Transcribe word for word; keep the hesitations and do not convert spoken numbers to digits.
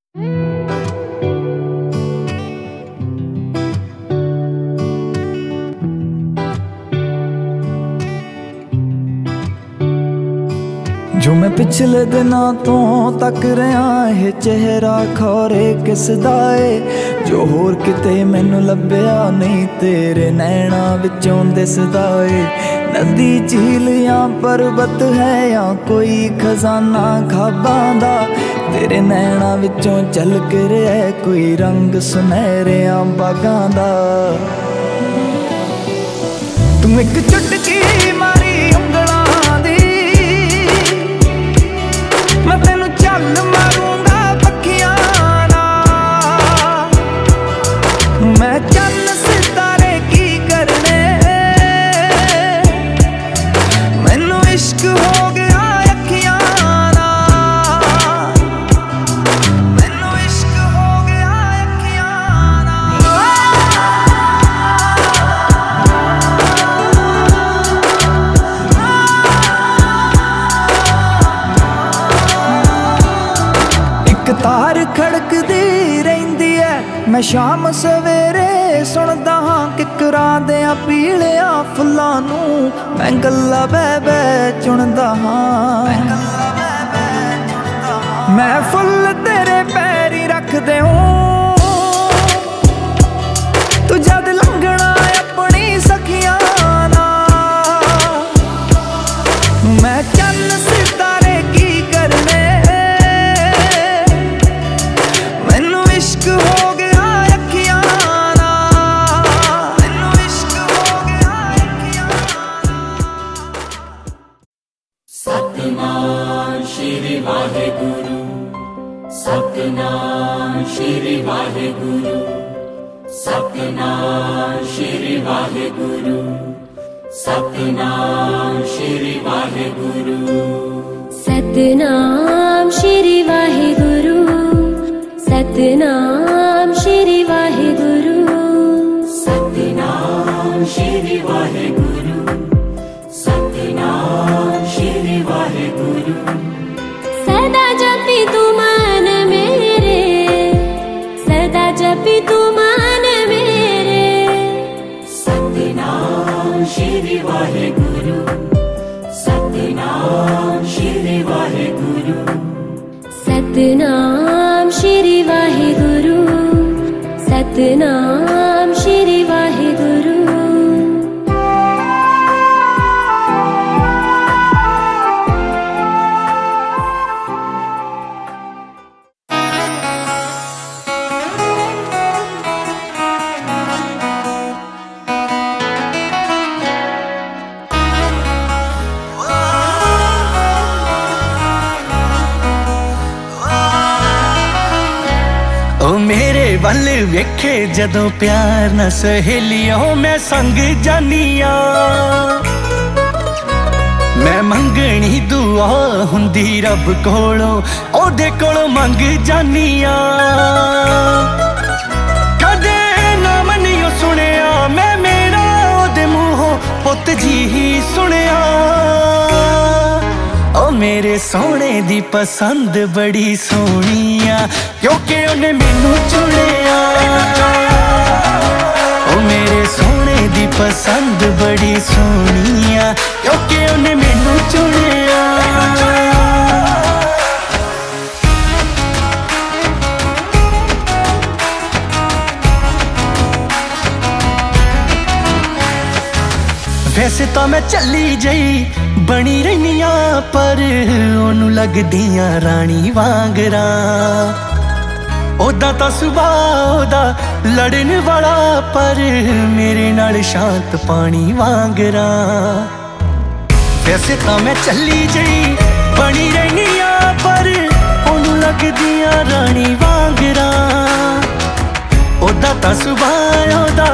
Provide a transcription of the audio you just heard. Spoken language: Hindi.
जो मैं पिछले दिनों तो तक रहा है चेहरा खौरे किसदा है, जो होर किते मैनू लभ्या नहीं तेरे नैना विचों दिसदा है। नदी झील या पर्वत है या कोई खजाना खाबां दा, तेरे नैना विचों झलक रहा है कोई रंग सुनहरिया बागां दा। तुम एक चुटकी मारी उंगलां दी, मैं तेनू चल मारूंगा पक्खियां नाल। मैं चन्न सितारे की करने, मैनू इश्क हो गया अखियां नाल, मैनू इश्क हो गया अखियां नाल। एक तार खड़कदी रहिंदी है, मैं शाम सवेरे सुनदा हाँ किकरां देआं पीलिया फुल्लां नूं, मैं गल्लां बह बह चुनदा हाँ। मैं फुल तेरे पैरी रखदे हूँ, तू जद लंघना अपनी सखियां नाल। मैं चन्न सितारे की करने, मैनू इश्क हो गया अखियां नाल, मैनू इश्क हो गया अखियां नाल। सतनाम श्री वाहेगुरु, सतनाम श्री वाहेगुरु, सतनाम श्री वाहेगुरु, सतनाम श्री वाहेगुरु। सतनाम श्री वाहेगुरु, सतनाम श्री वाहेगुरु, सतनाम श्री वाहेगुरु, सतनाम श्री वाहेगुरु। सदा जपी तू मन मेरे, सदा जपी तू मन मेरे। सतनाम श्री वाहेगुरु, सतनाम श्री वाहेगुरु। सतनाम श्री वाहेगुरु, सतनाम श्री वाहेगुरु। ओ मेरे वल वेखे जदों प्यार न सहेलियों मैं संग जानिया, मैं मंगनी दुआ हुंदी रब कोलों ओदे कोलों मंग जानिया। कदे नाम नहीं सुनिया मैं मेरा ओदे मूहों पुत जी ही सुनिया। ओ मेरे सोने दी पसंद बड़ी सोहनिया, क्योंकि उन्हें मैनू चुनिया। ओ मेरे सोने दी पसंद बड़ी सोहनिया, क्योंकि उन्हें मैनू चुनिया। वैसे तो मैं चली जई बनी रहनिया, पर ओनू लगदियां रानी वांगरा। ओदा तां सुभाऽ ओदा लड़न वाला, पर मेरे नाल शांत पानी वांगरा। वैसे तो मैं चली जई बनी रहनिया, पर ओनू लगदियां रानी वांगरा। ओदा तां सुभाऽ ओदा